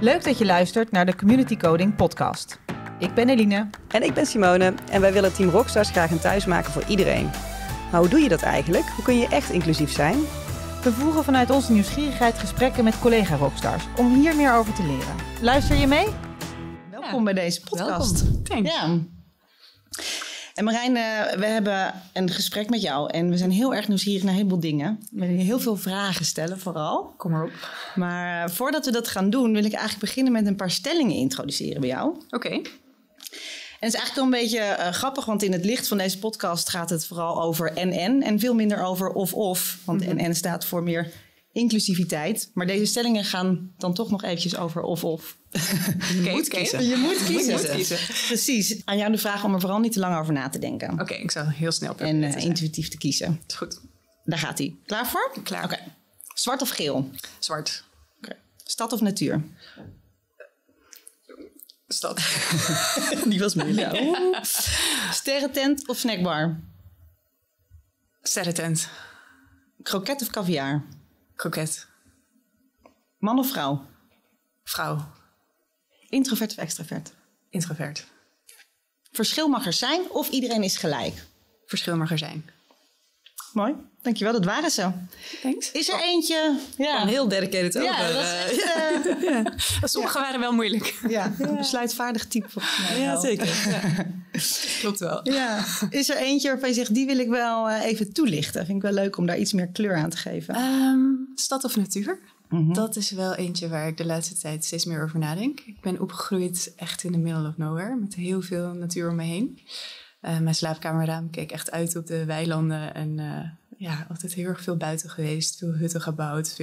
Leuk dat je luistert naar de Community Coding podcast. Ik ben Eline. En ik ben Simone en wij willen Team Rockstars graag een thuis maken voor iedereen. Maar hoe doe je dat eigenlijk? Hoe kun je echt inclusief zijn? We voeren vanuit onze nieuwsgierigheid gesprekken met collega-rockstars om hier meer over te leren. Luister je mee? Welkom bij deze podcast. Welkom. Thanks. Ja. En Marijn, we hebben een gesprek met jou en we zijn heel erg nieuwsgierig naar een heleboel dingen. We willen je heel veel vragen stellen vooral. Kom maar op. Maar voordat we dat gaan doen, wil ik eigenlijk beginnen met een paar stellingen introduceren bij jou. Oké. En het is eigenlijk wel een beetje grappig, want in het licht van deze podcast gaat het vooral over en veel minder over of. Want en staat voor meer inclusiviteit. Maar deze stellingen gaan dan toch nog eventjes over of. Je moet kiezen. Je moet kiezen. kiezen. Precies. Aan jou de vraag om er vooral niet te lang over na te denken. Oké, ik zal heel snel En intuïtief te kiezen. Is goed. Daar gaat hij. Klaar voor? Klaar. Oké. Zwart of geel? Zwart. Okay. Stad of natuur? Stad. Die was moeilijk. Ja. Sterrentent of snackbar? Sterrentent. Kroket of caviar? Kroket. Man of vrouw? Vrouw. Introvert of extravert? Introvert. Verschil mag er zijn of iedereen is gelijk? Verschil mag er zijn. Mooi, dankjewel. Dat waren ze. Thanks. Is er eentje? Ja, Heel dedicated over. ja, dat is Sommige waren wel moeilijk. een besluitvaardig type. Ja, zeker. Ja. Klopt wel. Ja. Is er eentje waarvan je zegt, die wil ik wel even toelichten? Vind ik wel leuk om daar iets meer kleur aan te geven. Stad of natuur? Dat is wel eentje waar ik de laatste tijd steeds meer over nadenk. Ik ben opgegroeid echt in the middle of nowhere. Met heel veel natuur om me heen. Mijn slaapkamerraam keek echt uit op de weilanden. En altijd heel erg veel buiten geweest. Veel hutten gebouwd.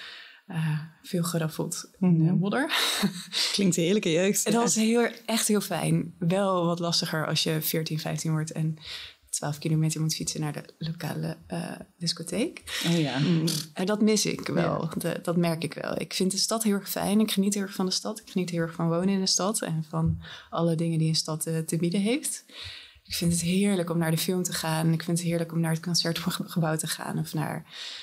Veel geraffeld in modder. Klinkt een heerlijke jeugd. En dat was echt heel fijn. Wel wat lastiger als je 14, 15 wordt en 12 kilometer moet fietsen naar de lokale discotheek. Oh ja. En dat mis ik wel. Dat merk ik wel. Ik vind de stad heel erg fijn. Ik geniet heel erg van de stad. Ik geniet heel erg van wonen in de stad. En van alle dingen die een stad te bieden heeft. Ik vind het heerlijk om naar de film te gaan. Ik vind het heerlijk om naar het concertgebouw te gaan. Of naar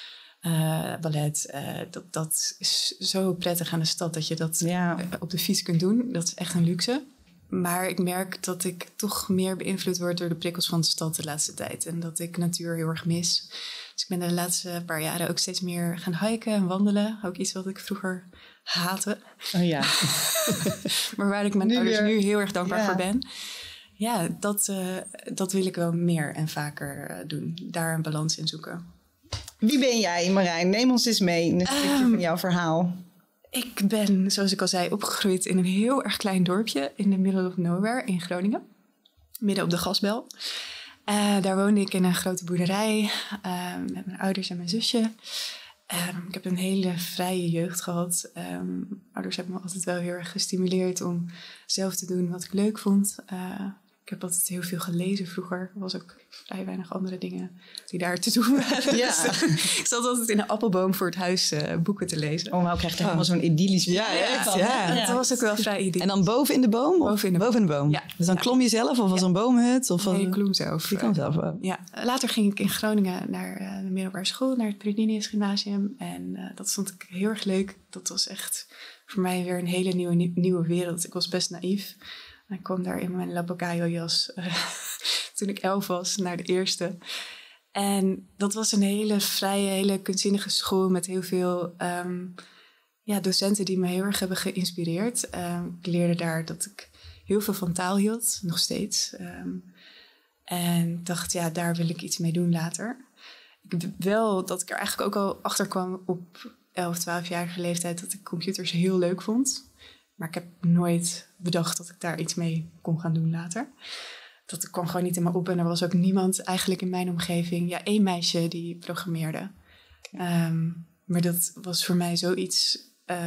ballet. Dat is zo prettig aan de stad dat je dat op de fiets kunt doen. Dat is echt een luxe. Maar ik merk dat ik toch meer beïnvloed word door de prikkels van de stad de laatste tijd. En dat ik natuur heel erg mis. Dus ik ben de laatste paar jaren ook steeds meer gaan hiken en wandelen. Ook iets wat ik vroeger haatte. Oh ja. Maar waar ik mijn ouders nu heel erg dankbaar voor ben. Ja, dat wil ik wel meer en vaker doen. Daar een balans in zoeken. Wie ben jij, Marijn? Neem ons eens mee in een stukje van jouw verhaal. Ik ben, zoals ik al zei, opgegroeid in een heel erg klein dorpje in the middle of nowhere in Groningen. Midden op de gasbel. Daar woonde ik in een grote boerderij met mijn ouders en mijn zusje. Ik heb een hele vrije jeugd gehad. Ouders hebben me altijd wel heel erg gestimuleerd om zelf te doen wat ik leuk vond. Ik heb altijd heel veel gelezen vroeger. Er was ook vrij weinig andere dingen die daar te doen waren. Ja. Dus, ik zat altijd in een appelboom voor het huis boeken te lezen. Oh, maar ik krijg helemaal zo'n idyllisch beeld. Dat was ook wel vrij idyllisch. En dan boven in de boom? Boven in de boom. Ja. Dus dan klom je zelf of was een boomhut? Of nee, ik klom zelf. Je kwam zelf. Ja. Later ging ik in Groningen naar de middelbare school, naar het Prudinius Gymnasium. En dat vond ik heel erg leuk. Dat was echt voor mij weer een hele nieuwe wereld. Ik was best naïef. Ik kwam daar in mijn Labocayo-jas toen ik 11 was, naar de eerste. En dat was een hele vrije, hele kunstzinnige school met heel veel docenten die me heel erg hebben geïnspireerd. Ik leerde daar dat ik heel veel van taal hield, nog steeds. En dacht, daar wil ik iets mee doen later. Ik wel dat ik er eigenlijk ook al achter kwam op 11, 12-jarige leeftijd dat ik computers heel leuk vond. Maar ik heb nooit bedacht dat ik daar iets mee kon gaan doen later. Dat kwam gewoon niet in me op. En er was ook niemand eigenlijk in mijn omgeving. Ja, 1 meisje die programmeerde. Maar dat was voor mij zoiets.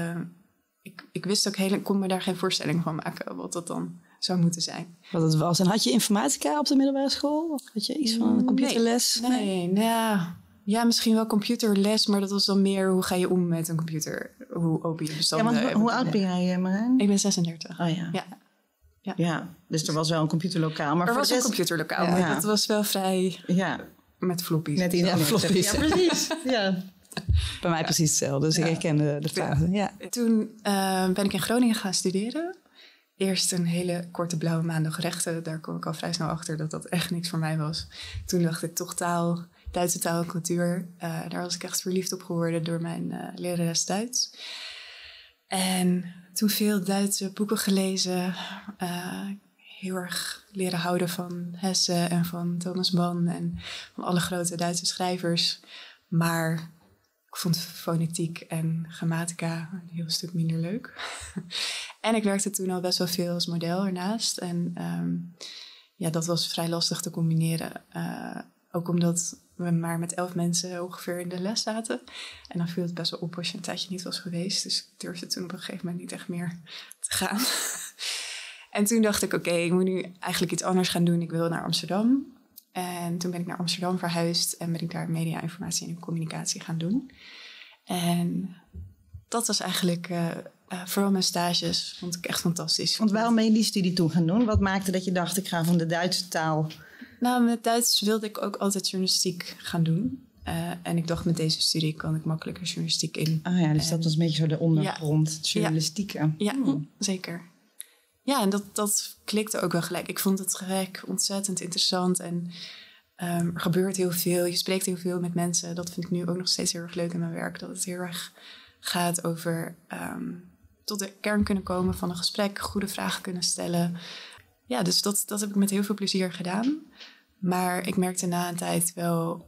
Ik wist ook ik kon me daar geen voorstelling van maken. Wat dat dan zou moeten zijn. Wat het was. En had je informatica op de middelbare school? Of had je iets van een computerles? Nee. Ja, misschien wel computerles, maar dat was dan meer hoe ga je om met een computer? Hoe open je bestanden? Ja, want hoe oud ben jij, Marijn? Ik ben 36. Oh ja. Ja, dus er was wel een computerlokaal. Maar er was een computerlokaal, maar dat was wel vrij met floppies. Met floppies. Ja, precies. Ja. Bij mij precies hetzelfde, dus ik herken de fase. Ja. Toen ben ik in Groningen gaan studeren. Eerst een hele korte blauwe maandag rechten. Daar kom ik al vrij snel achter dat dat echt niks voor mij was. Toen dacht ik toch Duitse taal en cultuur. Daar was ik echt verliefd op geworden door mijn lerares Duits. En toen veel Duitse boeken gelezen. Heel erg leren houden van Hesse en van Thomas Mann en van alle grote Duitse schrijvers. Maar ik vond fonetiek en grammatica een heel stuk minder leuk. En ik werkte toen al best wel veel als model ernaast. En dat was vrij lastig te combineren. Ook omdat we maar met 11 mensen ongeveer in de les zaten. En dan viel het best wel op als je een tijdje niet was geweest. Dus ik durfde toen op een gegeven moment niet echt meer te gaan. En toen dacht ik, oké, ik moet nu eigenlijk iets anders gaan doen. Ik wil naar Amsterdam. En toen ben ik naar Amsterdam verhuisd en ben ik daar media, informatie en communicatie gaan doen. En dat was eigenlijk, vooral mijn stages, vond ik echt fantastisch. Want waarom ben je die studie toen gaan doen? Wat maakte dat je dacht, ik ga van de Duitse taal? Nou, met Duits wilde ik ook altijd journalistiek gaan doen. En ik dacht, met deze studie kan ik makkelijker journalistiek in. Ah ja, dus dat was een beetje zo de ondergrond, journalistieke. Ja, zeker. Ja, en dat klikte ook wel gelijk. Ik vond het gesprek ontzettend interessant en er gebeurt heel veel. Je spreekt heel veel met mensen. Dat vind ik nu ook nog steeds heel erg leuk in mijn werk. Dat het heel erg gaat over tot de kern kunnen komen van een gesprek. Goede vragen kunnen stellen. Ja, dus dat heb ik met heel veel plezier gedaan. Maar ik merkte na een tijd wel,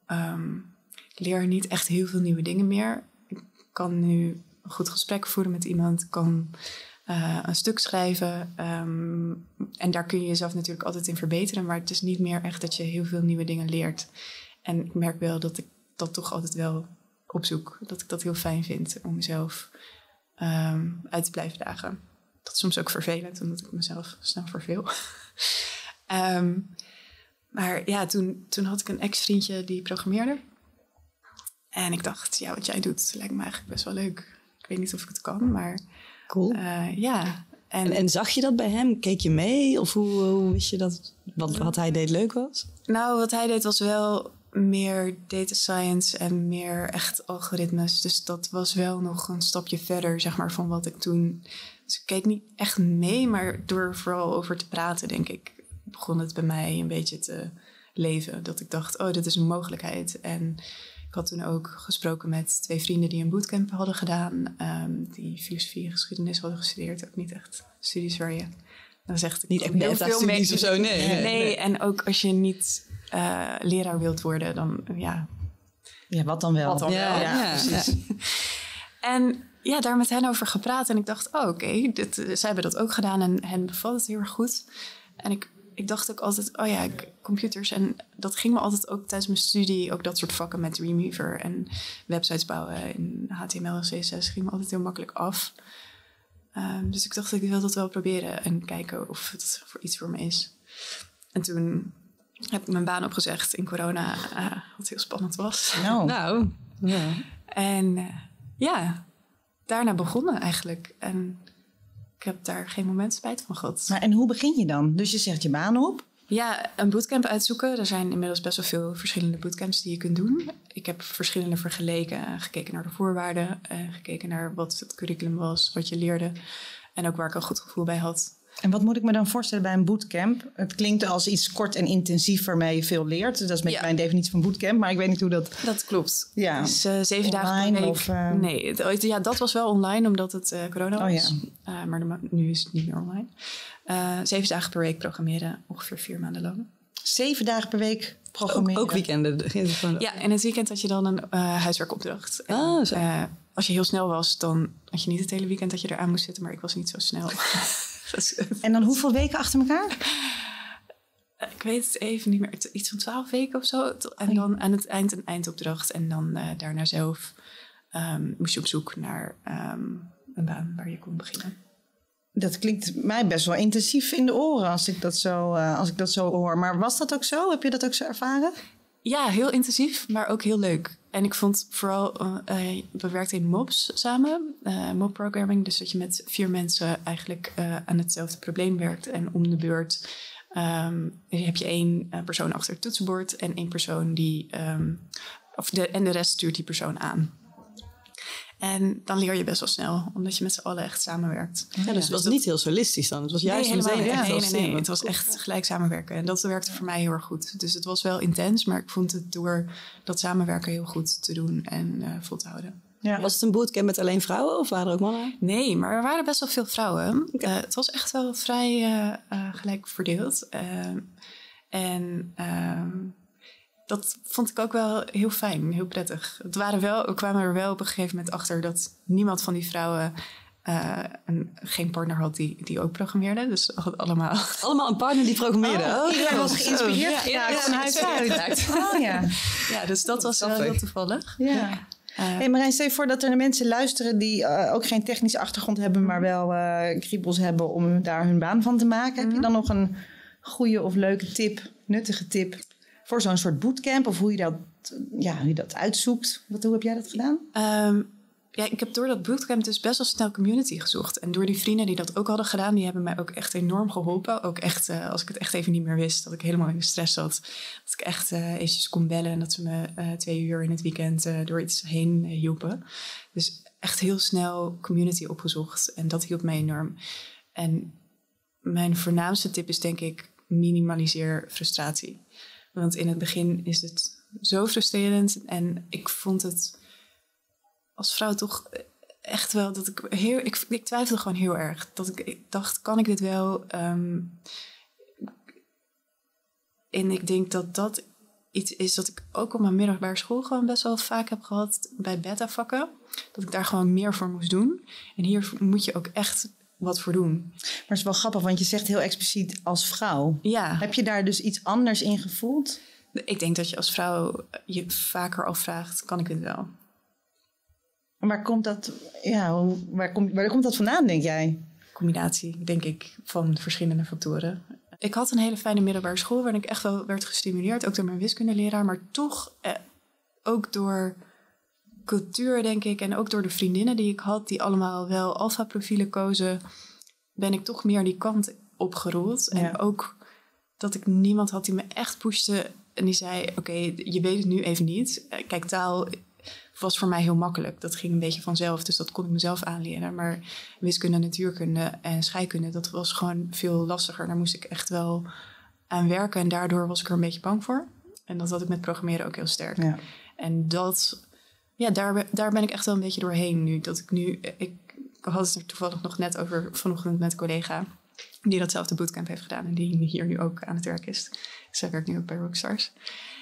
ik leer niet echt heel veel nieuwe dingen meer. Ik kan nu een goed gesprek voeren met iemand, kan een stuk schrijven. En daar kun je jezelf natuurlijk altijd in verbeteren. Maar het is niet meer echt dat je heel veel nieuwe dingen leert. En ik merk wel dat ik dat toch altijd wel opzoek. Dat ik dat heel fijn vind om mezelf uit te blijven dagen. Dat is soms ook vervelend, omdat ik mezelf snel verveel. Maar ja, toen had ik een ex-vriendje die programmeerde. En ik dacht, ja, wat jij doet lijkt me eigenlijk best wel leuk. Ik weet niet of ik het kan, maar... Cool. Ja. En zag je dat bij hem? Keek je mee? Of hoe wist je dat wat hij deed leuk was? Nou, wat hij deed was wel meer data science en meer echt algoritmes. Dus dat was wel nog een stapje verder, zeg maar, van wat ik toen... Dus ik keek niet echt mee, maar door vooral over te praten, denk ik, begon het bij mij een beetje te leven. Dat ik dacht, oh, dit is een mogelijkheid. En ik had toen ook gesproken met 2 vrienden die een bootcamp hadden gedaan. Die filosofie en geschiedenis hadden gestudeerd. Ook niet echt studies waar je... Dan zegt niet echt beta-studies of zo, nee. En ook als je niet leraar wilt worden, dan ja... Ja, wat dan wel? Wat dan wel, ja, precies. En ja, daar met hen over gepraat. En ik dacht, oh, oké, zij hebben dat ook gedaan en hen bevalt het heel erg goed. En ik dacht ook altijd, oh ja, computers. En dat ging me altijd ook tijdens mijn studie, ook dat soort vakken met Dreamweaver en websites bouwen in HTML en CSS ging me altijd heel makkelijk af. Dus ik dacht, ik wil dat wel proberen en kijken of het iets voor me is. En toen heb ik mijn baan opgezegd in corona, wat heel spannend was. Nou, ja. En daarna begonnen eigenlijk. En ik heb daar geen moment spijt van gehad. Maar en hoe begin je dan? Dus je zegt je baan op? Ja, een bootcamp uitzoeken. Er zijn inmiddels best wel veel verschillende bootcamps die je kunt doen. Ik heb verschillende vergeleken. Gekeken naar de voorwaarden. Gekeken naar wat het curriculum was. Wat je leerde. En ook waar ik een goed gevoel bij had. En wat moet ik me dan voorstellen bij een bootcamp? Het klinkt als iets kort en intensief waarmee je veel leert. Dat is een beetje mijn definitie van bootcamp. Maar ik weet niet hoe dat... Dat klopt. Ja. Dus 7 dagen per week. Nee, dat was wel online omdat het corona was. Ja. Maar nu is het niet meer online. 7 dagen per week programmeren. Ongeveer 4 maanden lang. 7 dagen per week programmeren? Ook weekenden? Ja, en het weekend had je dan een huiswerkopdracht. En, als je heel snel was, dan had je niet het hele weekend dat je eraan moest zitten. Maar ik was niet zo snel. En dan hoeveel weken achter elkaar? Ik weet het even niet meer. Iets van 12 weken of zo. En dan aan het eind een eindopdracht. En dan daarna zelf moest je op zoek naar een baan waar je kon beginnen. Dat klinkt mij best wel intensief in de oren als ik dat zo hoor. Maar was dat ook zo? Heb je dat ook zo ervaren? Ja, heel intensief, maar ook heel leuk. En ik vond vooral, we werkten in mobs samen, mob programming. Dus dat je met 4 mensen eigenlijk aan hetzelfde probleem werkt. En om de beurt heb je 1 persoon achter het toetsenbord en 1 persoon die En de rest stuurt die persoon aan. En dan leer je best wel snel, omdat je met z'n allen echt samenwerkt. Ja, dus het was niet heel solistisch dan. Het was juist meteen echt nee. Het was echt gelijk samenwerken. En dat werkte voor mij heel erg goed. Dus het was wel intens, maar ik vond het door dat samenwerken heel goed te doen en vol te houden. Ja. Was het een bootcamp met alleen vrouwen of waren er ook mannen? Nee, maar er waren best wel veel vrouwen. Okay. Het was echt wel vrij gelijk verdeeld. Dat vond ik ook wel heel fijn, heel prettig. We kwamen er wel op een gegeven moment achter dat niemand van die vrouwen geen partner had die ook programmeerde. Dus allemaal een partner die programmeerde. Iedereen was geïnspireerd van huis uit. Ja, dus dat was wel heel toevallig. Ja. Hey Marijn, stel je voor dat er mensen luisteren die ook geen technische achtergrond hebben, maar wel kriebels hebben om daar hun baan van te maken. Heb je dan nog een goede of leuke tip, nuttige tip voor zo'n soort bootcamp? Of hoe je dat uitzoekt? Hoe heb jij dat gedaan? Ik heb door dat bootcamp dus best wel snel community gezocht. En door die vrienden die dat ook hadden gedaan, die hebben mij ook echt enorm geholpen. Ook echt, als ik het echt even niet meer wist, dat ik helemaal in de stress zat. Dat ik echt eventjes kon bellen en dat ze me 2 uur in het weekend door iets heen hielpen. Dus echt heel snel community opgezocht. En dat hielp mij enorm. En mijn voornaamste tip is denk ik, minimaliseer frustratie. Want in het begin is het zo frustrerend. En ik vond het als vrouw toch echt wel dat ik twijfelde gewoon heel erg. Dat ik dacht, kan ik dit wel? En ik denk dat iets is dat ik ook op mijn middelbare school gewoon best wel vaak heb gehad bij beta-vakken. Dat ik daar gewoon meer voor moest doen. En hier moet je ook echt wat voor doen. Maar het is wel grappig, want je zegt heel expliciet als vrouw. Ja. Heb je daar dus iets anders in gevoeld? Ik denk dat je als vrouw je vaker afvraagt, kan ik dit wel? Waar komt dat, waar komt dat vandaan, denk jij? Combinatie, denk ik, van verschillende factoren. Ik had een hele fijne middelbare school waarin ik echt wel werd gestimuleerd. Ook door mijn wiskundeleraar, maar toch ook door cultuur, denk ik. En ook door de vriendinnen die ik had, die allemaal wel alfa-profielen kozen, ben ik toch meer die kant opgerold. Ja. En ook dat ik niemand had die me echt pushte en die zei, oké, je weet het nu even niet. Kijk, taal was voor mij heel makkelijk. Dat ging een beetje vanzelf, dus dat kon ik mezelf aanleren. Maar wiskunde, natuurkunde en scheikunde, dat was gewoon veel lastiger. Daar moest ik echt wel aan werken en daardoor was ik er een beetje bang voor. En dat had ik met programmeren ook heel sterk. Ja. En daar ben ik echt wel een beetje doorheen nu. Ik had het er toevallig nog net over vanochtend met een collega die datzelfde bootcamp heeft gedaan en die hier nu ook aan het werk is. Zij werkt nu ook bij Rockstars.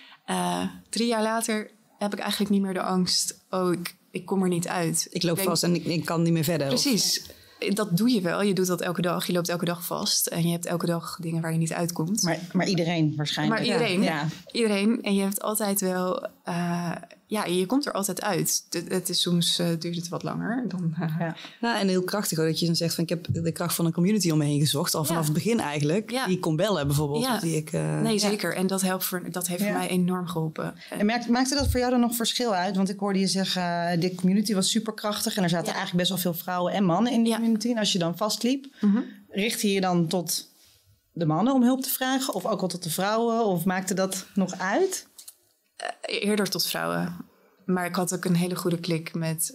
3 jaar later heb ik eigenlijk niet meer de angst. Ik kom er niet uit. Ik loop vast en ik kan niet meer verder. Precies. Dat doe je wel. Je doet dat elke dag. Je loopt elke dag vast. En je hebt elke dag dingen waar je niet uitkomt. Maar iedereen waarschijnlijk. Maar iedereen. Ja. Iedereen. En je hebt altijd wel... je komt er altijd uit. Het is soms duurt het wat langer. En heel krachtig ook dat je dan zegt van ik heb de kracht van een community om me heen gezocht. Al vanaf het begin eigenlijk. Ja. Die ik kon bellen bijvoorbeeld. Ja. Die ik, nee, zeker. En dat heeft voor mij enorm geholpen. En maakte dat voor jou dan nog verschil uit? Want ik hoorde je zeggen, de community was superkrachtig. En er zaten eigenlijk best wel veel vrouwen en mannen in die community. En als je dan vastliep, richtte je dan tot de mannen om hulp te vragen? Of ook wel tot de vrouwen? Of maakte dat nog uit? Eerder tot vrouwen. Maar ik had ook een hele goede klik met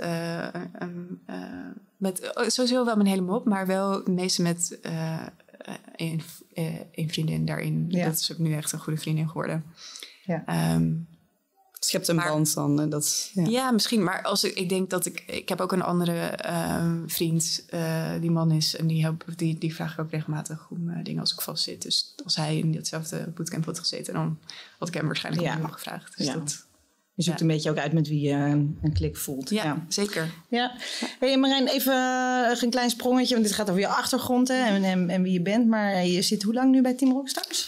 sowieso wel mijn hele mop, maar wel het meeste met een vriendin daarin. Ja. Dat is ook nu echt een goede vriendin geworden. Ja. Schept een band dan. Ja, misschien. Maar ik denk dat ik heb ook een andere vriend die man is. En die vraag ik ook regelmatig om dingen als ik vastzit. Dus als hij in datzelfde bootcamp had gezeten, dan had ik hem waarschijnlijk ook gevraagd. Dus je zoekt een beetje ook uit met wie je een klik voelt. Ja, zeker. Ja. Hey Marijn, even een klein sprongetje. Want dit gaat over je achtergrond en wie je bent. Maar je zit hoe lang nu bij Team Rockstars?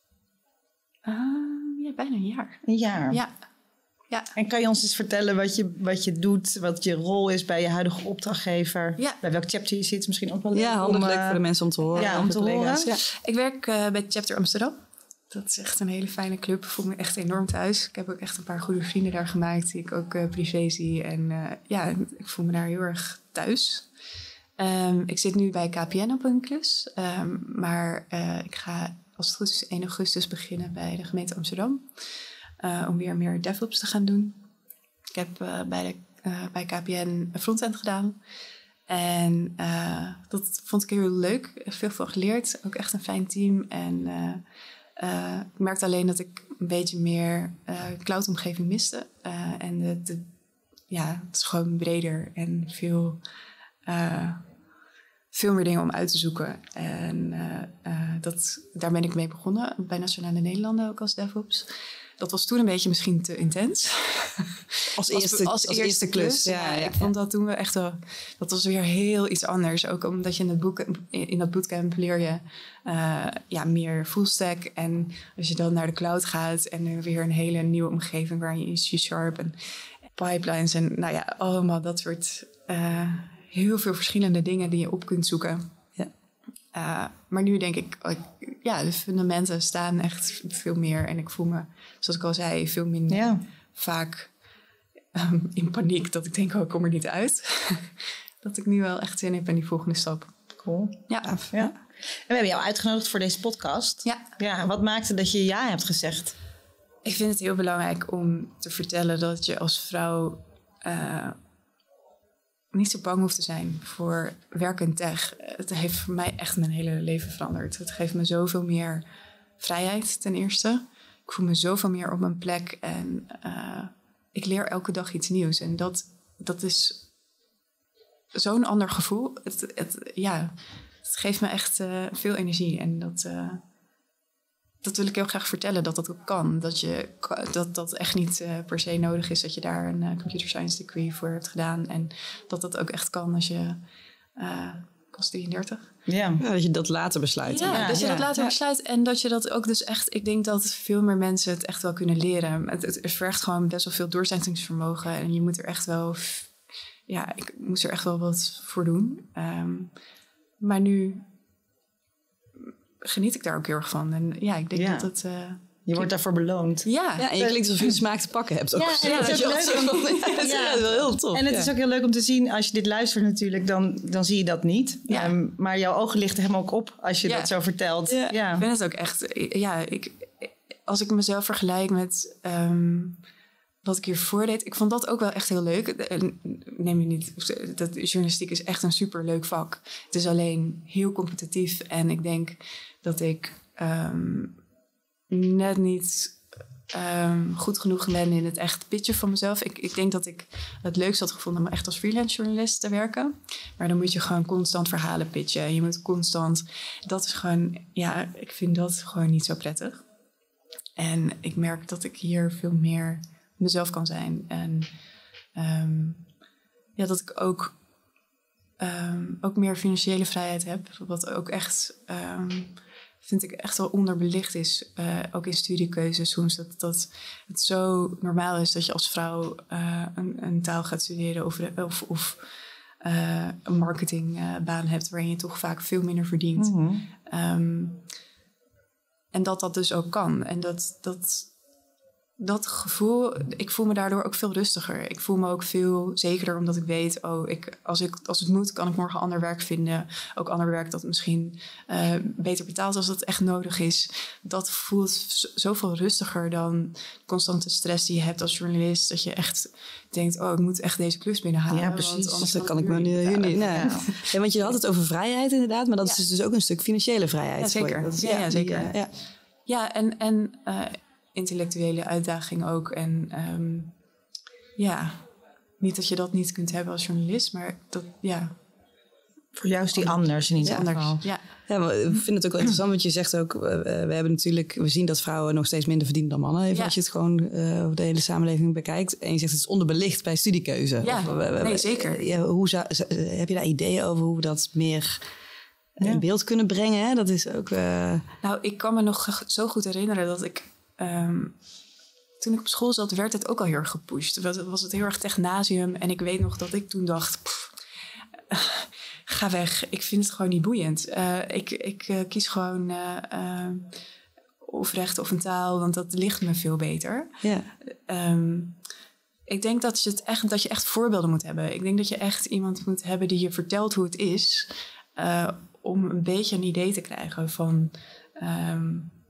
Bijna een jaar. Een jaar? Ja. En kan je ons eens vertellen wat je doet, wat je rol is bij je huidige opdrachtgever? Ja. Bij welk chapter je zit? Misschien ook wel leuk. Ja, handig leuk voor de mensen om te horen. Ja, om te horen. Ja. Ik werk bij Chapter Amsterdam. Dat is echt een hele fijne club. Ik voel me echt enorm thuis. Ik heb ook echt een paar goede vrienden daar gemaakt die ik ook privé zie. En ik voel me daar heel erg thuis. Ik zit nu bij KPN op een klus. Maar ik ga, als het goed is, 1 augustus beginnen bij de gemeente Amsterdam. om weer meer DevOps te gaan doen. Ik heb bij KPN frontend gedaan. En dat vond ik heel leuk. Veel van geleerd. Ook echt een fijn team. En ik merkte alleen dat ik een beetje meer cloud-omgeving miste. En het is gewoon breder en veel meer dingen om uit te zoeken. En daar ben ik mee begonnen. Bij Nationale Nederlanden ook als DevOps. Dat was toen een beetje misschien te intens. Als eerste klus. Ja, ik vond dat toen we echt wel... Dat was weer heel iets anders. Ook omdat je in dat bootcamp leer je meer fullstack. En als je dan naar de cloud gaat en weer een hele nieuwe omgeving waarin je C# en pipelines en allemaal dat soort heel veel verschillende dingen die je op kunt zoeken. Ja. Maar nu denk ik, de fundamenten staan echt veel meer. En ik voel me, zoals ik al zei, veel minder vaak in paniek. Dat ik denk, ik kom er niet uit. Dat ik nu wel echt zin heb in die volgende stap. Cool. Ja. En we hebben jou uitgenodigd voor deze podcast. Ja. Wat maakte dat je ja hebt gezegd? Ik vind het heel belangrijk om te vertellen dat je als vrouw niet zo bang hoeft te zijn voor werk en tech. Het heeft voor mij echt mijn hele leven veranderd. Het geeft me zoveel meer vrijheid ten eerste. Ik voel me zoveel meer op mijn plek. En ik leer elke dag iets nieuws. En dat is zo'n ander gevoel. Het geeft me echt veel energie. En dat wil ik heel graag vertellen, dat ook kan. Dat echt niet per se nodig is dat je daar een computer science degree voor hebt gedaan. En dat ook echt kan als je... ik was 33. Ja, dat je dat later besluit. Ja, dat je dat later besluit. En dat je dat ook dus echt... Ik denk dat veel meer mensen het echt wel kunnen leren. Het vergt gewoon best wel veel doorzettingsvermogen. En je moet er echt wel... Ja, ik moest er echt wel wat voor doen. Maar nu geniet ik daar ook heel erg van. En ik denk dat het... je wordt daarvoor beloond. Ja, en je klinkt alsof je smaak te pakken hebt. Ook. Dat is wel heel tof. En het is ook heel leuk om te zien, als je dit luistert natuurlijk, dan zie je dat niet. Ja. Maar jouw ogen lichten hem ook op als je dat zo vertelt. Ja. Ik vind het ook echt... als ik mezelf vergelijk met wat ik hiervoor deed, ik vond dat ook wel echt heel leuk. Neem je niet... Dat journalistiek is echt een superleuk vak. Het is alleen heel competitief. En ik denk dat ik net niet goed genoeg ben in het echt pitchen van mezelf. Ik denk dat ik het leukst had gevonden om echt als freelance journalist te werken. Maar dan moet je gewoon constant verhalen pitchen. Je moet constant... Dat is gewoon... Ja, ik vind dat gewoon niet zo prettig. En ik merk dat ik hier veel meer mezelf kan zijn. En dat ik ook meer financiële vrijheid heb. Wat ook echt... vind ik echt wel onderbelicht is, ook in studiekeuzes soms, dat het zo normaal is dat je als vrouw een taal gaat studeren of een marketingbaan hebt waarin je toch vaak veel minder verdient. Mm-hmm. En dat dus ook kan. En dat gevoel, ik voel me daardoor ook veel rustiger. Ik voel me ook veel zekerder omdat ik weet... als het moet, kan ik morgen ander werk vinden. Ook ander werk dat misschien beter betaalt als dat echt nodig is. Dat voelt zoveel rustiger dan constante stress die je hebt als journalist. Dat je echt denkt, ik moet echt deze klus binnenhalen. Ja, precies. Want anders kan ik me nu niet... Nee. Ja, want je had het over vrijheid inderdaad. Maar dat is dus ook een stuk financiële vrijheid. Ja, zeker. Dat is, zeker. Ja, en intellectuele uitdaging ook. En niet dat je dat niet kunt hebben als journalist, maar dat, voor jou is die anders in ieder geval. Ja, maar ik vind het ook wel interessant, want je zegt ook, we zien dat vrouwen nog steeds minder verdienen dan mannen. Even als je het gewoon over de hele samenleving bekijkt. En je zegt het is onderbelicht bij studiekeuze. Ja, zeker. Heb je daar ideeën over hoe we dat meer in beeld kunnen brengen? Hè? Dat is ook... Nou, ik kan me nog zo goed herinneren dat ik... toen ik op school zat, werd het ook al heel erg gepusht. Was het heel erg technasium. En ik weet nog dat ik toen dacht... ga weg. Ik vind het gewoon niet boeiend. Ik kies gewoon of recht of een taal, want dat ligt me veel beter. Ja. Ik denk dat je echt voorbeelden moet hebben. Ik denk dat je echt iemand moet hebben die je vertelt hoe het is... om een beetje een idee te krijgen van...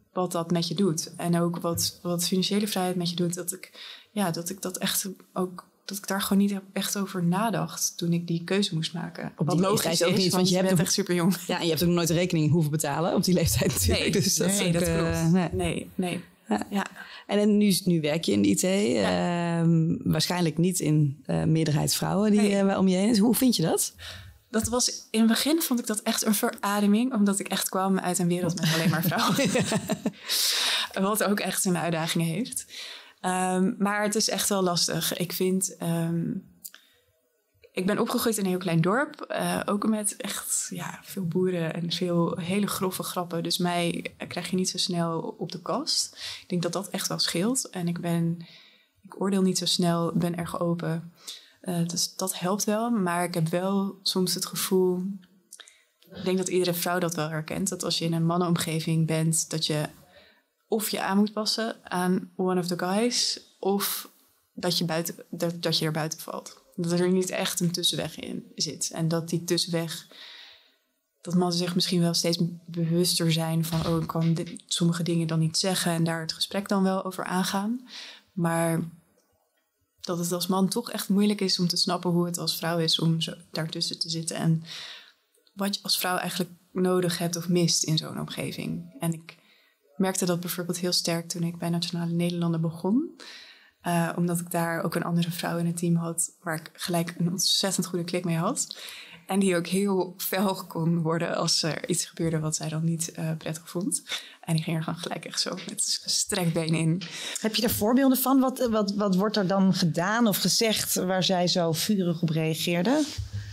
wat dat met je doet. En ook wat financiële vrijheid met je doet. Dat ik dat echt ook... dat ik daar gewoon niet echt over nadacht toen ik die keuze moest maken. Op die leeftijd ook niet, want je bent echt super jong. Ja, en je hebt ook nooit rekening hoeven betalen op die leeftijd natuurlijk. Nee, dus dat klopt. Nee. Ja. En nu werk je in de IT. Waarschijnlijk niet in meerderheid vrouwen die om je heen is. Hoe vind je dat? Dat was, in het begin vond ik dat echt een verademing. Omdat ik echt kwam uit een wereld met alleen maar vrouwen. Wat ook echt zijn uitdagingen heeft. Maar het is echt wel lastig. Ik vind... ik ben opgegroeid in een heel klein dorp. Ook met echt veel boeren en veel hele grove grappen. Dus mij krijg je niet zo snel op de kast. Ik denk dat dat echt wel scheelt. En ik oordeel niet zo snel, ben erg open. Dus dat helpt wel. Maar ik heb wel soms het gevoel... Ik denk dat iedere vrouw dat wel herkent. Dat als je in een mannenomgeving bent... dat je of je aan moet passen aan one of the guys... of dat je er buiten valt. Dat er niet echt een tussenweg in zit. En dat die tussenweg... dat mannen zich misschien wel steeds bewuster zijn van... ik kan sommige dingen dan niet zeggen... en daar het gesprek dan wel over aangaan. Maar dat het als man toch echt moeilijk is om te snappen... hoe het als vrouw is om zo daartussen te zitten. En wat je als vrouw eigenlijk nodig hebt of mist in zo'n omgeving. En ik merkte dat bijvoorbeeld heel sterk toen ik bij Nationale Nederlanden begon... omdat ik daar ook een andere vrouw in het team had... waar ik gelijk een ontzettend goede klik mee had. En die ook heel fel kon worden als er iets gebeurde... wat zij dan niet prettig vond. En die ging er gewoon gelijk echt zo met gestrekt been in. Heb je daar voorbeelden van? Wat wordt er dan gedaan of gezegd... waar zij zo vurig op reageerde?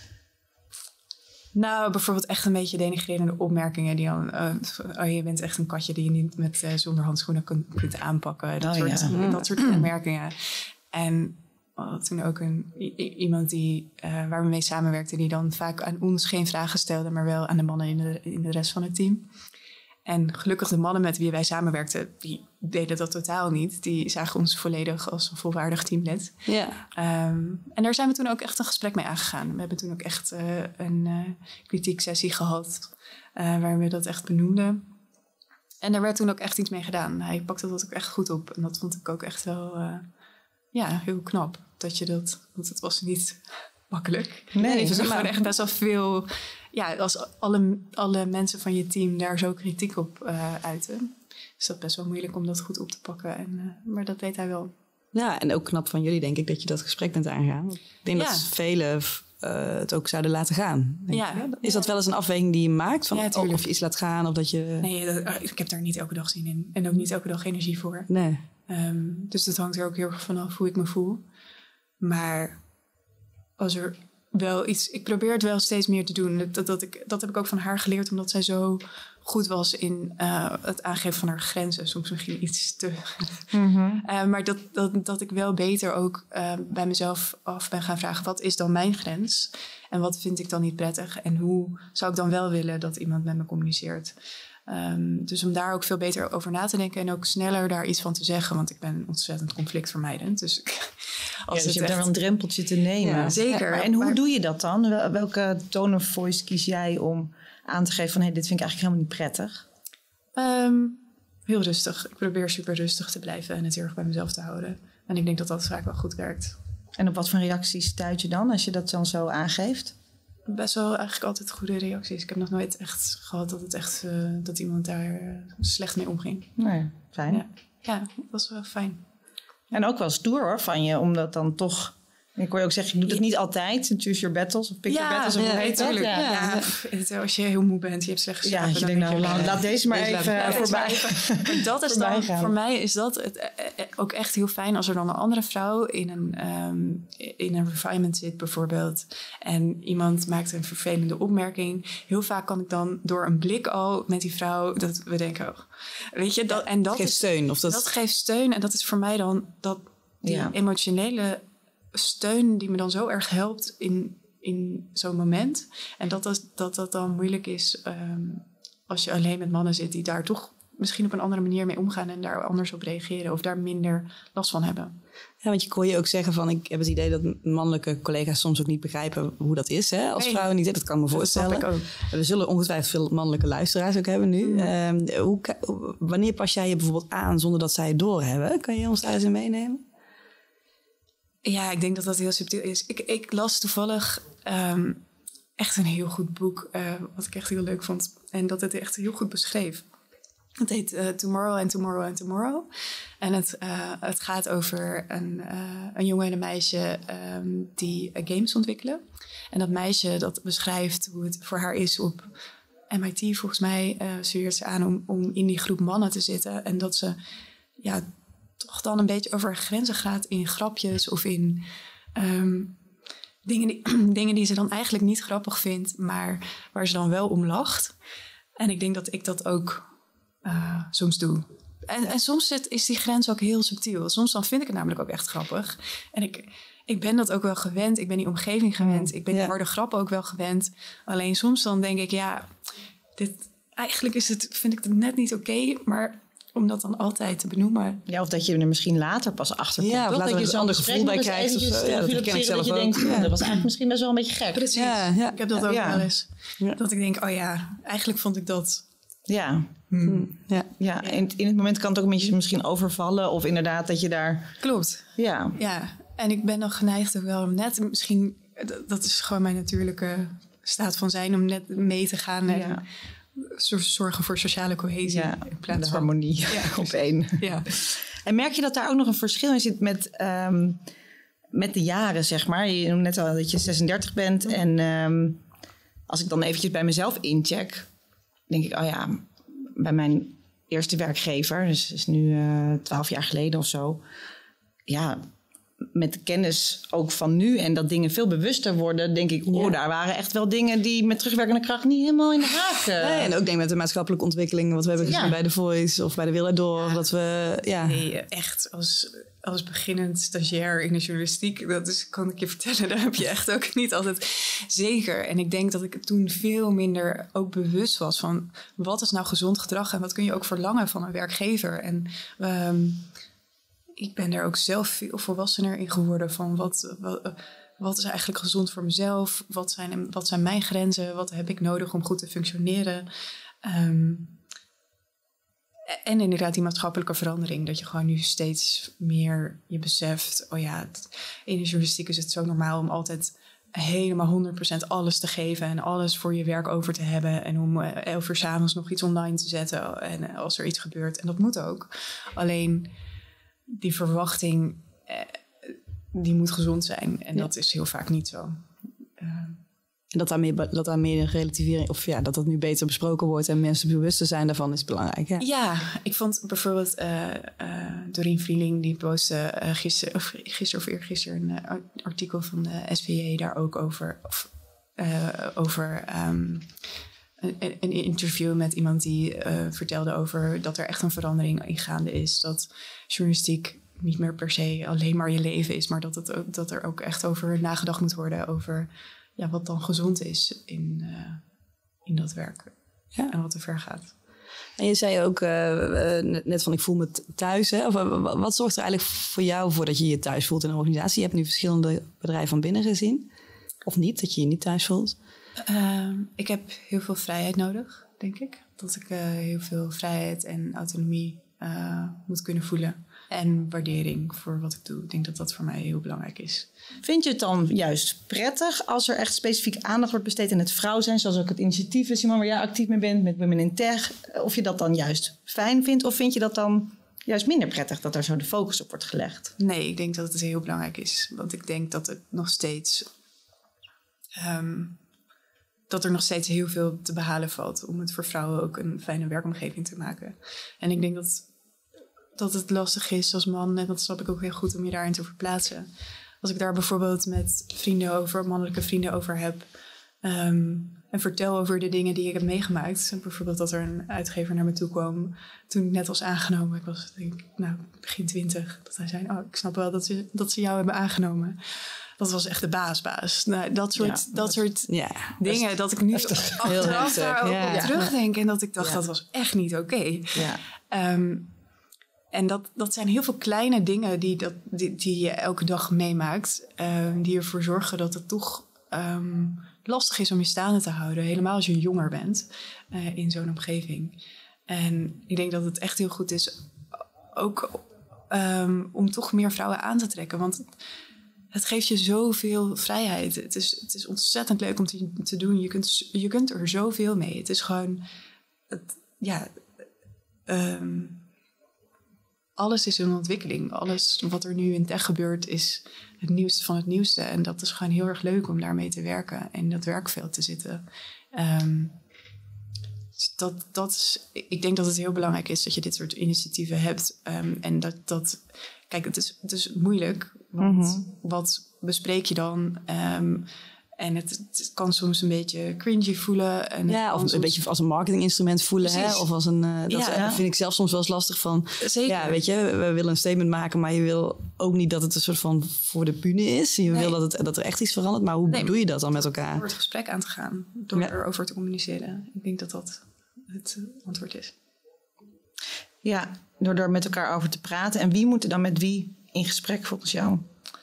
Nou, bijvoorbeeld echt een beetje denigrerende opmerkingen. Die dan, je bent echt een katje die je niet met zonder handschoenen kunt aanpakken. Dat soort opmerkingen. En toen ook iemand waar we mee samenwerkten... die dan vaak aan ons geen vragen stelde... maar wel aan de mannen in de rest van het team. En gelukkig de mannen met wie wij samenwerkten... die deden dat totaal niet. Die zagen ons volledig als een volwaardig teamlid. Ja. En daar zijn we toen ook echt een gesprek mee aangegaan. We hebben toen ook echt een kritieksessie gehad... waar we dat echt benoemden. En daar werd toen ook echt iets mee gedaan. Hij pakte dat ook echt goed op. En dat vond ik ook echt wel heel knap. Want het was niet makkelijk. Nee, er gewoon echt best wel veel... Ja, als alle mensen van je team daar zo kritiek op uiten... is dat best wel moeilijk om dat goed op te pakken. Maar dat weet hij wel. Ja, en ook knap van jullie denk ik dat je dat gesprek bent aangegaan. Ik denk dat velen het ook zouden laten gaan. Is dat wel eens een afweging die je maakt? Van, of je iets laat gaan? Of dat je... Nee, ik heb daar niet elke dag zin in. En ook niet elke dag energie voor. Nee. Dus dat hangt er ook heel erg vanaf hoe ik me voel. Maar als er wel iets... Ik probeer het wel steeds meer te doen. Dat heb ik ook van haar geleerd, omdat zij zo goed was in het aangeven van haar grenzen. Soms misschien iets te... Mm-hmm. Maar dat ik wel beter ook bij mezelf af ben gaan vragen... wat is dan mijn grens? En wat vind ik dan niet prettig? En hoe zou ik dan wel willen dat iemand met me communiceert? Dus om daar ook veel beter over na te denken... en ook sneller daar iets van te zeggen. Want ik ben ontzettend conflictvermijdend. Dus dus je hebt daar wel een drempeltje te nemen. Ja, zeker. En hoe doe je dat dan? Welke tone of voice kies jij om aan te geven van... dit vind ik eigenlijk helemaal niet prettig? Heel rustig. Ik probeer super rustig te blijven en het heel erg bij mezelf te houden. En ik denk dat dat vaak wel goed werkt. En op wat voor reacties stuit je dan als je dat dan zo aangeeft? Best wel eigenlijk altijd goede reacties. Ik heb nog nooit echt gehad dat iemand daar slecht mee omging. Nee, fijn. Ja, dat was wel fijn. En ook wel stoer hoor van je, omdat dan toch... Ik hoor je ook zeggen, je doet het niet altijd. Choose your battles of pick your battles. Of hoe heet dat? Ja. Als je heel moe bent, je hebt slecht geslapen. Ja, je denkt laat deze maar even voorbij. Maar dat is dan, voor mij is dat ook echt heel fijn als er dan een andere vrouw in een refinement zit bijvoorbeeld. En iemand maakt een vervelende opmerking. Heel vaak kan ik dan door een blik al met die vrouw, dat we denken, weet je, dat geeft steun. Of dat geeft steun en dat is voor mij dan die emotionele steun die me dan zo erg helpt in zo'n moment. En dat dan moeilijk is als je alleen met mannen zit die daar toch misschien op een andere manier mee omgaan en daar anders op reageren of daar minder last van hebben. Ja, want je kon je ook zeggen van, ik heb het idee dat mannelijke collega's soms ook niet begrijpen hoe dat is, hè? Als vrouwen niet. Dat kan ik me voorstellen. Dat snap ik ook. We zullen ongetwijfeld veel mannelijke luisteraars ook hebben nu. Wanneer pas jij je bijvoorbeeld aan zonder dat zij het doorhebben? Kan je ons daar eens in meenemen? Ja, ik denk dat dat heel subtiel is. Ik las toevallig echt een heel goed boek, wat ik echt heel leuk vond. En dat het echt heel goed beschreef. Het heet Tomorrow and Tomorrow and Tomorrow. En het gaat over een jongen en een meisje die games ontwikkelen. En dat meisje dat beschrijft hoe het voor haar is op MIT, volgens mij, studeert ze aan om in die groep mannen te zitten. En dat ze toch dan een beetje over grenzen gaat in grapjes of in dingen die ze dan eigenlijk niet grappig vindt, maar waar ze dan wel om lacht. En ik denk dat ik dat ook soms doe. En soms is die grens ook heel subtiel. Soms dan vind ik het namelijk ook echt grappig. En ik ben dat ook wel gewend. Ik ben die omgeving gewend. Ik ben die harde grappen ook wel gewend. Alleen soms dan denk ik, eigenlijk vind ik het net niet oké, maar om dat dan altijd te benoemen. Ja, of dat je er misschien later pas achter komt. Ja, of later dat je zo'n gevoel bij krijgt. Of zo. Ja, dat ken ik zelf ook. Denkt, dat was eigenlijk misschien best wel een beetje gek. Precies. Ja. Ik heb dat ook wel eens. Ja. Dat ik denk, eigenlijk vond ik dat. Ja. En in het moment kan het ook een beetje misschien overvallen. Of inderdaad dat je daar... Klopt. Ja. En ik ben dan geneigd ook wel om net misschien... Dat is gewoon mijn natuurlijke staat van zijn. Om net mee te gaan en zorgen voor sociale cohesie. Ja, in plaats de harmonie op één. Ja. En merk je dat daar ook nog een verschil in zit met de jaren, zeg maar? Je noemde net al dat je 36 bent. En als ik dan eventjes bij mezelf incheck... denk ik, bij mijn eerste werkgever, dus is nu 12 jaar geleden of zo. Ja, met de kennis ook van nu en dat dingen veel bewuster worden, denk ik, daar waren echt wel dingen die met terugwerkende kracht niet helemaal in de haak. Nee, en ook denk met de maatschappelijke ontwikkelingen, wat we hebben gezien bij The Voice of bij De Wereld Door, dat we, Nee, echt als beginnend stagiair in de journalistiek, kan ik je vertellen, daar heb je echt ook niet altijd zeker. En ik denk dat ik toen veel minder ook bewust was van wat is nou gezond gedrag en wat kun je ook verlangen van een werkgever. En ik ben daar ook zelf veel volwassener in geworden van wat is eigenlijk gezond voor mezelf, wat zijn mijn grenzen, wat heb ik nodig om goed te functioneren. En inderdaad die maatschappelijke verandering. Dat je gewoon nu steeds meer je beseft... in de journalistiek is het zo normaal om altijd helemaal 100% alles te geven... en alles voor je werk over te hebben... en om 11 uur 's avonds nog iets online te zetten... en als er iets gebeurt. En dat moet ook. Alleen die verwachting... die moet gezond zijn. En dat is heel vaak niet zo. En dat daar meer een relativering... of dat dat nu beter besproken wordt... en mensen bewust te zijn daarvan is belangrijk. Hè? Ja, ik vond bijvoorbeeld Dorien Vrieling... die postte gisteren of eergisteren... een artikel van de SVJ daar ook over... over een interview met iemand die vertelde over... dat er echt een verandering in gaande is. Dat journalistiek niet meer per se alleen maar je leven is... maar dat er ook echt over nagedacht moet worden... over wat dan gezond is in dat werk. Ja. En wat te ver gaat. En je zei ook net van ik voel me thuis. Hè? Of, wat zorgt er eigenlijk voor jou voor dat je je thuis voelt in een organisatie? Je hebt nu verschillende bedrijven van binnen gezien. Of niet, dat je je niet thuis voelt? Ik heb heel veel vrijheid nodig, denk ik. Dat ik heel veel vrijheid en autonomie moet kunnen voelen. En waardering voor wat ik doe. Ik denk dat dat voor mij heel belangrijk is. Vind je het dan juist prettig als er echt specifiek aandacht wordt besteed in het vrouw zijn? Zoals ook het initiatief is, Simon, waar jij actief mee bent met Women in Tech. Of je dat dan juist fijn vindt? Of vind je dat dan juist minder prettig dat er zo de focus op wordt gelegd? Nee, ik denk dat het heel belangrijk is. Want ik denk dat het nog steeds... dat er nog steeds heel veel te behalen valt... om het voor vrouwen ook een fijne werkomgeving te maken. En ik denk dat het lastig is als man... en dat snap ik ook heel goed om je daarin te verplaatsen. Als ik daar bijvoorbeeld met mannelijke vrienden over heb... en vertel over de dingen die ik heb meegemaakt. Bijvoorbeeld dat er een uitgever naar me toe kwam... toen ik net was aangenomen. Ik was denk ik, begin 20. Dat hij zei, ik snap wel dat ze jou hebben aangenomen. dat was echt de baas. Nou, dat soort dingen, dat ik nu achteraf daar ook op terugdenk. En dat ik dacht, dat was echt niet oké. Ja. En dat zijn heel veel kleine dingen die je elke dag meemaakt. Die ervoor zorgen dat het toch lastig is om je staande te houden. Helemaal als je jonger bent in zo'n omgeving. En ik denk dat het echt heel goed is ook om toch meer vrouwen aan te trekken. Want het geeft je zoveel vrijheid. Het is ontzettend leuk om te doen. Je kunt er zoveel mee. Het is gewoon... alles is een ontwikkeling. Alles wat er nu in tech gebeurt is het nieuwste van het nieuwste. En dat is gewoon heel erg leuk om daarmee te werken. En in dat werkveld te zitten. Dat is, ik denk dat het heel belangrijk is dat je dit soort initiatieven hebt. En dat kijk, het is moeilijk. Want wat bespreek je dan? En het kan soms een beetje cringy voelen. En of een beetje als een marketinginstrument voelen. Hè? Of als een... Dat vind ik zelf soms wel eens lastig van... Zeker. Ja, weet je, we willen een statement maken... maar je wil ook niet dat het een soort van voor de bühne is. Je wil dat er echt iets verandert. Maar hoe doe je dat dan met elkaar? Door het gesprek aan te gaan. Door erover te communiceren. Ik denk dat dat het antwoord is. Ja, door er met elkaar over te praten. En wie moet er dan met wie in gesprek volgens jou?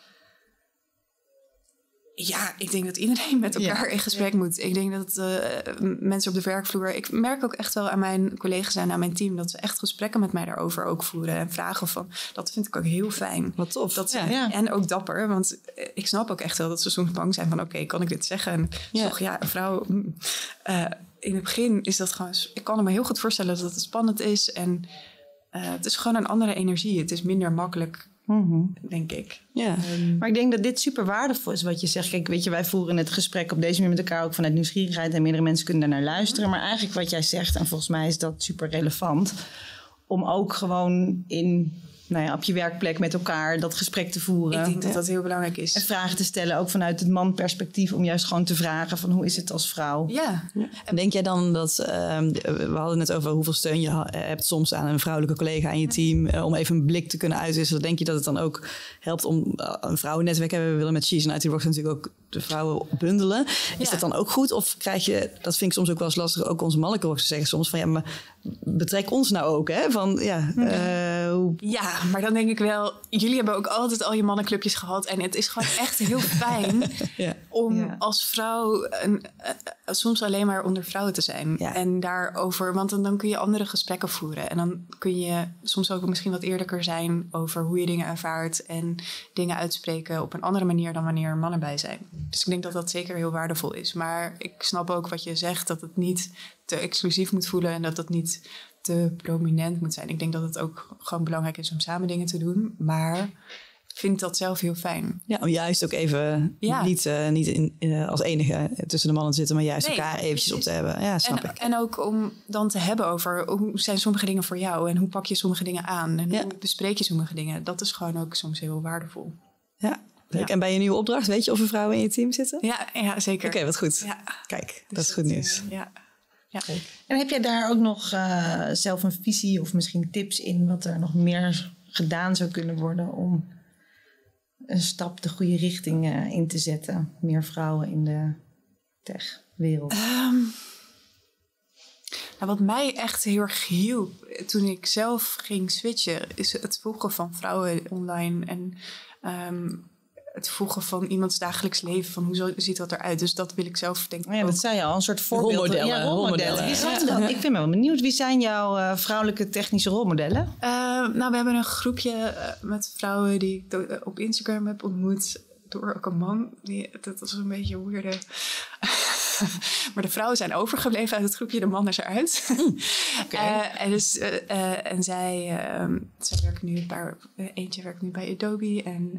Ja, ik denk dat iedereen met elkaar in gesprek moet. Ik denk dat mensen op de werkvloer... Ik merk ook echt wel aan mijn collega's en aan mijn team... dat ze echt gesprekken met mij daarover ook voeren. En vragen van... Dat vind ik ook heel fijn. Wat tof. En ook dapper. Want ik snap ook echt wel dat ze soms bang zijn van... Oké, kan ik dit zeggen? En toch, een vrouw... in het begin is dat gewoon... Ik kan me heel goed voorstellen dat het spannend is. En het is gewoon een andere energie. Het is minder makkelijk... denk ik. Ja. Maar ik denk dat dit super waardevol is wat je zegt. Kijk, weet je, wij voeren het gesprek op deze manier met elkaar ook vanuit nieuwsgierigheid en meerdere mensen kunnen daar naar luisteren. Maar eigenlijk wat jij zegt, en volgens mij is dat super relevant, om ook gewoon op je werkplek met elkaar dat gesprek te voeren. Ik denk dat dat heel belangrijk is. En vragen te stellen, ook vanuit het manperspectief, om juist gewoon te vragen van hoe is het als vrouw? Ja. En denk jij dan dat, we hadden het net over hoeveel steun je hebt soms aan een vrouwelijke collega in je team, om even een blik te kunnen uitwisselen. Denk je dat het dan ook helpt om een vrouwennetwerk hebben? We willen met She's and IT Rocks natuurlijk ook de vrouwen bundelen. Is dat dan ook goed? Of krijg je, dat vind ik soms ook wel eens lastig, ook onze mannelijke rockers zeggen soms van maar betrek ons nou ook, hè? Van Ja, maar dan denk ik wel, jullie hebben ook altijd al je mannenclubjes gehad. En het is gewoon echt heel fijn om als vrouw soms alleen maar onder vrouwen te zijn. Ja. En daarover, want dan kun je andere gesprekken voeren. En dan kun je soms ook misschien wat eerlijker zijn over hoe je dingen ervaart. En dingen uitspreken op een andere manier dan wanneer er mannen bij zijn. Dus ik denk dat dat zeker heel waardevol is. Maar ik snap ook wat je zegt, dat het niet te exclusief moet voelen. En dat het niet te prominent moet zijn. Ik denk dat het ook gewoon belangrijk is om samen dingen te doen. Maar ik vind dat zelf heel fijn. Ja, om juist ook even niet als enige tussen de mannen te zitten, maar juist elkaar eventjes op te hebben. Ja, snap ik. En ook om dan te hebben over hoe zijn sommige dingen voor jou en hoe pak je sommige dingen aan en hoe bespreek je sommige dingen. Dat is gewoon ook soms heel waardevol. Ja. En bij je nieuwe opdracht, weet je of er vrouwen in je team zitten? Ja, zeker. Oké, wat goed. Ja. Kijk, dus dat is goed nieuws. Ja. En heb jij daar ook nog zelf een visie of misschien tips in wat er nog meer gedaan zou kunnen worden om een stap de goede richting in te zetten? Meer vrouwen in de techwereld. Wat mij echt heel erg hielp toen ik zelf ging switchen, is het volgen van vrouwen online en het volgen van iemands dagelijks leven, van hoe ziet dat eruit. Dus dat wil ik zelf denken. Ja, dat zei je al, een soort voorbeeld. Rolmodellen. Wie zijn dat? Ik ben wel benieuwd. Wie zijn jouw vrouwelijke technische rolmodellen? We hebben een groepje met vrouwen die ik op Instagram heb ontmoet. Door ook een man. Dat was een beetje een weirde. Maar de vrouwen zijn overgebleven uit het groepje. De man is eruit. En zij werkt nu eentje werkt nu bij Adobe.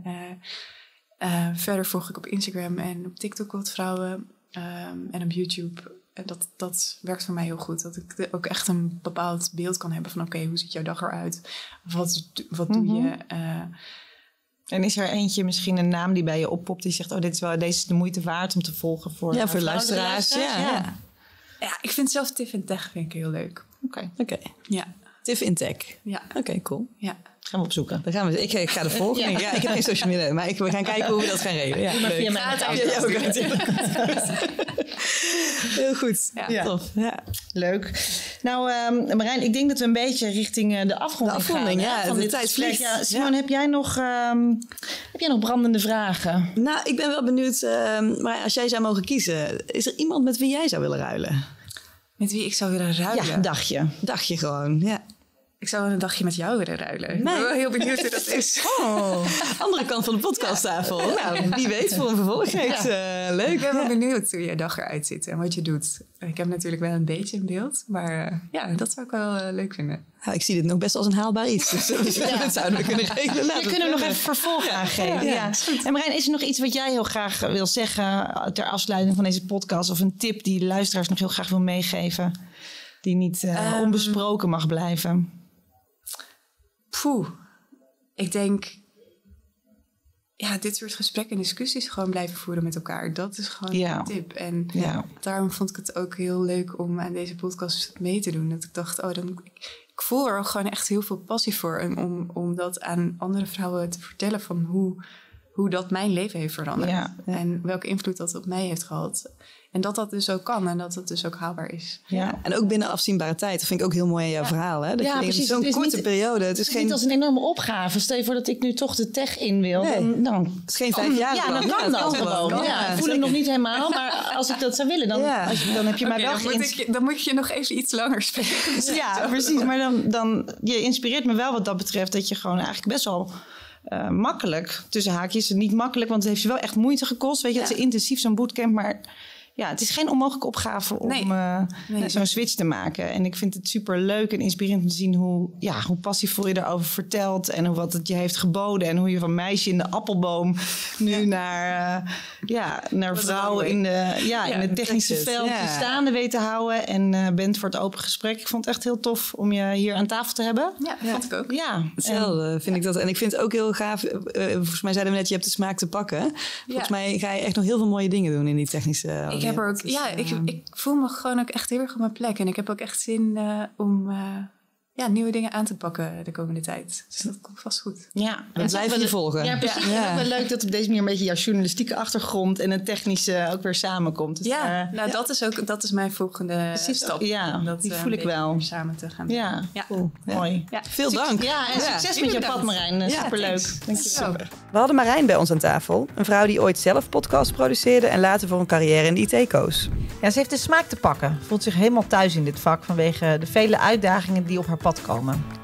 En verder volg ik op Instagram en op TikTok wat vrouwen. En op YouTube. En dat werkt voor mij heel goed. Dat ik ook echt een bepaald beeld kan hebben van oké, hoe ziet jouw dag eruit? Wat doe je? En is er eentje, misschien een naam die bij je oppopt, die zegt, deze is de moeite waard om te volgen voor de luisteraars. Ja, ik vind zelf Tiff in Tech heel leuk. Oké. Ja. Tiff in Tech. Ja. Oké, cool. Ja. Gaan we opzoeken. Dan gaan we, ik ga de volgende. Ja, ik heb geen social media, maar we gaan kijken hoe we dat gaan regelen. Ja, Maar via mijn account. Heel goed. Ja. Tof. Ja. Leuk. Nou, Marijn, ik denk dat we een beetje richting de afronding gaan. Ja, Van de dit tijd gesprek. vliegt. Ja, Simon, heb jij nog brandende vragen? Nou, ik ben wel benieuwd, maar als jij zou mogen kiezen, is er iemand met wie jij zou willen ruilen? Met wie ik zou willen ruilen? Ja, een dagje. Dagje gewoon, ja. Ik zou een dagje met jou willen ruilen. Ik ben wel heel benieuwd hoe dat is. Andere kant van de podcasttafel. Nou, wie weet voor een vervolgreeks. Leuk. Ik ben wel benieuwd hoe je dag eruit ziet en wat je doet. Ik heb natuurlijk wel een beetje een beeld, maar dat zou ik wel leuk vinden. Nou, ik zie dit nog best als een haalbaar iets. Dus dat zouden we kunnen regelen. Je kunnen nog even vervolg aangeven. Ja. En Marijn, is er nog iets wat jij heel graag wil zeggen ter afsluiting van deze podcast? Of een tip die de luisteraars nog heel graag wil meegeven? Die niet onbesproken mag blijven? Ik denk, dit soort gesprekken en discussies gewoon blijven voeren met elkaar. Dat is gewoon een tip. En daarom vond ik het ook heel leuk om aan deze podcast mee te doen. Dat ik dacht, ik voel er ook gewoon echt heel veel passie voor. Om dat aan andere vrouwen te vertellen van hoe dat mijn leven heeft veranderd. Ja. En welke invloed dat op mij heeft gehad. En dat dus ook kan en dat het dus ook haalbaar is. Ja. En ook binnen afzienbare tijd. Dat vind ik ook heel mooi aan jouw verhaal. Hè? Dat je precies. Zo'n korte periode. Het is niet als een enorme opgave. Stel je voor dat ik nu toch de tech in wil. Nee. Dan het is geen 5 jaar. Ja, dan kan dat gewoon. Ik voel hem nog niet helemaal. Maar als ik dat zou willen, dan heb je mij wel geïnspireerd. Dan moet je nog even iets langer spelen. Ja, precies. Maar dan je inspireert me wel wat dat betreft. Dat je gewoon eigenlijk best wel... makkelijk, tussen haakjes. Niet makkelijk, want het heeft je wel echt moeite gekost. Weet je, het is intensief zo'n bootcamp, maar het is geen onmogelijke opgave om zo'n switch te maken. En ik vind het super leuk en inspirerend om te zien hoe passievol je erover vertelt en wat het je heeft geboden en hoe je van meisje in de appelboom nu naar vrouw in het technische veld staande weet te houden en bent voor het open gesprek. Ik vond het echt heel tof om je hier aan tafel te hebben. Ja, vond ik ook. Ja, hetzelfde vind ik dat. En ik vind het ook heel gaaf. Volgens mij zeiden we net, je hebt de smaak te pakken. Volgens mij ga je echt nog heel veel mooie dingen doen in die technische... Ik heb er ook, ik voel me gewoon ook echt heel erg op mijn plek. En ik heb ook echt zin om nieuwe dingen aan te pakken de komende tijd. Dus dat komt vast goed. Ja, we blijven je volgen. Ja, precies. Ja. Het is wel leuk dat op deze manier een beetje jouw journalistieke achtergrond en het technische ook weer samenkomt. Dus, dat is mijn volgende stap. Ja, die voel ik wel. Samen te gaan. Ja, cool. Mooi. Ja. Veel dank. Ja, en succes met je pad, Marijn. Superleuk. Dank je wel. We hadden Marijn bij ons aan tafel. Een vrouw die ooit zelf podcast produceerde en later voor een carrière in de IT koos. Ja, ze heeft de smaak te pakken. Voelt zich helemaal thuis in dit vak vanwege de vele uitdagingen die op haar pad komen.